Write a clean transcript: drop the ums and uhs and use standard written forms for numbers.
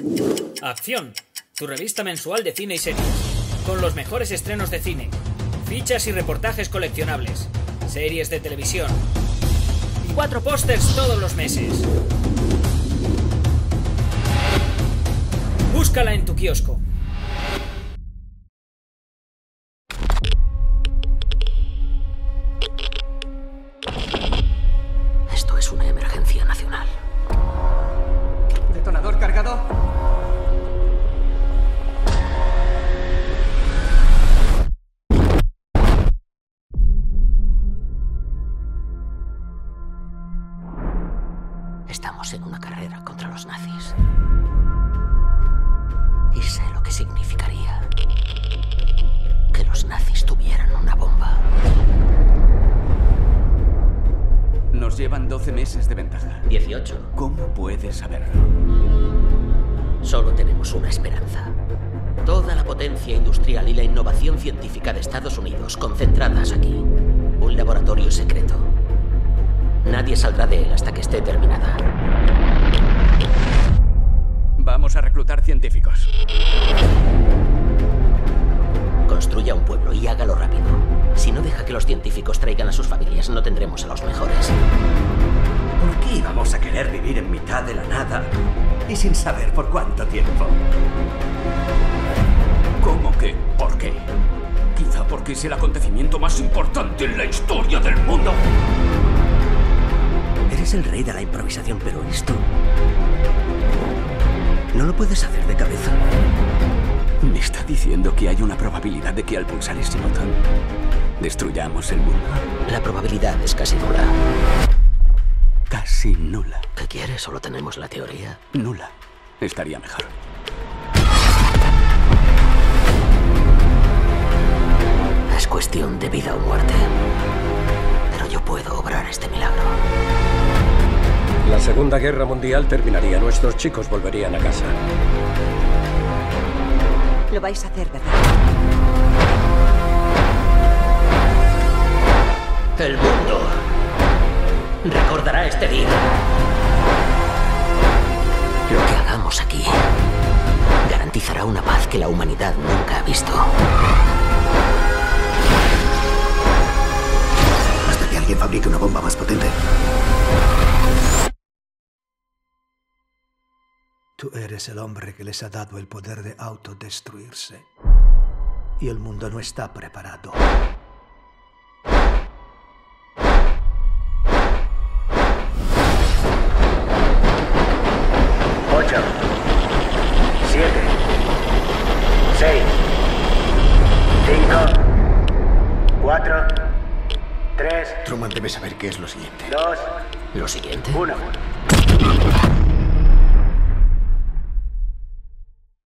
Acción, tu revista mensual de cine y series, con los mejores estrenos de cine, fichas y reportajes coleccionables, series de televisión, 4 pósters todos los meses. Búscala en tu kiosco. Esto es una emergencia nacional. ¿Detonador cargado? Estamos en una carrera contra los nazis. Y sé lo que significaría que los nazis tuvieran una bomba. Nos llevan 12 meses de ventaja. 18. ¿Cómo puedes saberlo? Solo tenemos una esperanza. Toda la potencia industrial y la innovación científica de Estados Unidos concentradas aquí. Un laboratorio secreto. Nadie saldrá de él hasta que esté terminada. Vamos a reclutar científicos. Construya un pueblo y hágalo rápido. Si no deja que los científicos traigan a sus familias, no tendremos a los mejores. ¿Por qué íbamos a querer vivir en mitad de la nada y sin saber por cuánto tiempo? ¿Cómo que? ¿Por qué? Quizá porque es el acontecimiento más importante en la historia del mundo. Eres el rey de la improvisación, pero esto no lo puedes hacer de cabeza. ¿Me está diciendo que hay una probabilidad de que al pulsar ese botón destruyamos el mundo? La probabilidad es casi nula. Casi nula. ¿Qué quieres? Solo tenemos la teoría. Nula. Estaría mejor. Es cuestión de vida o muerte. Pero yo puedo obrar este milagro. La Segunda Guerra Mundial terminaría. Nuestros chicos volverían a casa. Lo vais a hacer, ¿verdad? El mundo recordará este día. Lo que hagamos aquí garantizará una paz que la humanidad nunca ha visto. Hasta que alguien fabrique una bomba más potente. Tú eres el hombre que les ha dado el poder de autodestruirse. Y el mundo no está preparado. 8, 7, 6, 5, 4, 3. Truman debe saber qué es lo siguiente. 2, lo siguiente. 1.